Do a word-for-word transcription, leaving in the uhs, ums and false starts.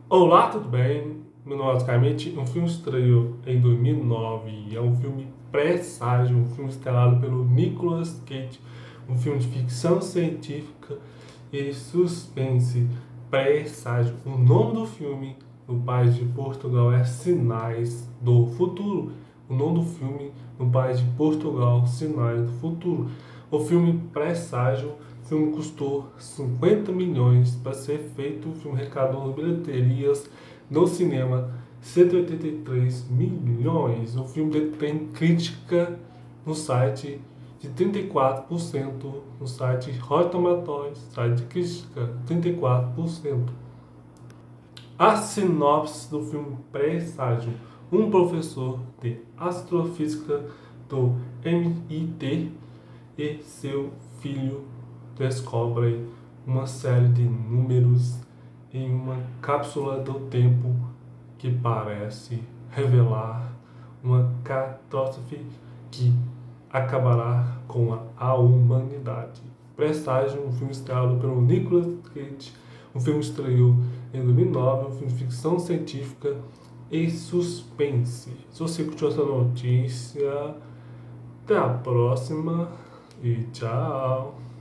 Olá, tudo bem? Meu nome é Oscar Mendes. Um filme estreou em dois mil e nove e é um filme presságio, um filme estrelado pelo Nicolas Cage, um filme de ficção científica e suspense. Presságio. O nome do filme no país de Portugal é Sinais do Futuro. O nome do filme no país de Portugal, Sinais do Futuro. O filme Presságio, o filme custou cinquenta milhões para ser feito. O filme arrecadou bilheterias no cinema cento e oitenta e três milhões. O filme tem crítica no site de trinta e quatro por cento, no site Rotten Tomatoes, site de crítica, trinta e quatro por cento. A sinopse do filme Presságio: um professor de astrofísica do M I T e seu filho descobrem uma série de números em uma cápsula do tempo que parece revelar uma catástrofe que acabará com a, a humanidade. Presságio, um filme estrelado pelo Nicolas Cage. O filme estreou em dois mil e nove, um filme de ficção científica e suspense. Se você curtiu essa notícia, até a próxima e tchau!